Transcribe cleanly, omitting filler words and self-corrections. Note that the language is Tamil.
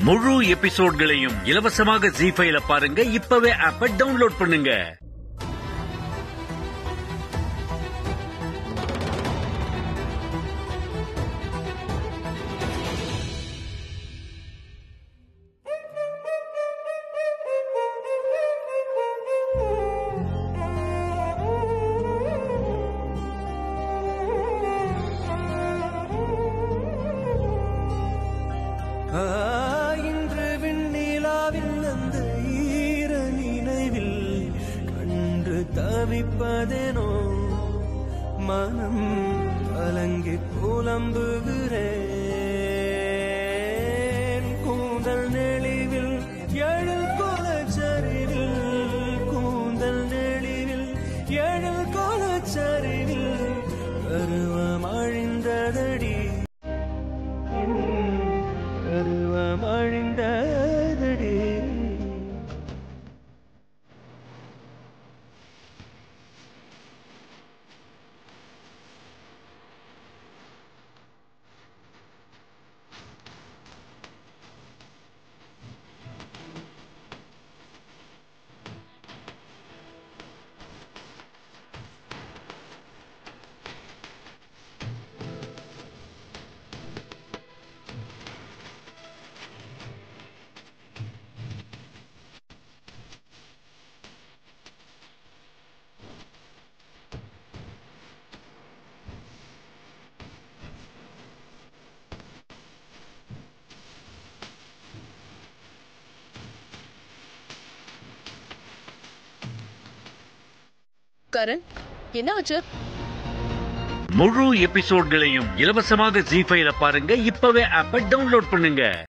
முழு எபிசோட்களையும் இலவசமாக ஜீ5ல பாருங்க. இப்பவே ஆப்பை டவுன்லோட் பண்ணுங்க. இன்று விண்ணிலாவில் அந்த ஈர நினைவில் கண்டு தவிப்பதேனோ மனம் கலங்கி புலம்புகிறேன். கூந்தல் நெளிவில் எழில் கோலச்சரிவில் கூந்தல் நெளிவில் எழில் கோலச்சரிவில் பருவம் அழிந்ததடி பருவம் அழிந்ததடி. கரண், என்ன ஆச்சு? முழு எபிசோட்களையும் இலவசமாக ஜீ5ல பாருங்க. இப்பவே ஆப்பை டவுன்லோட் பண்ணுங்க.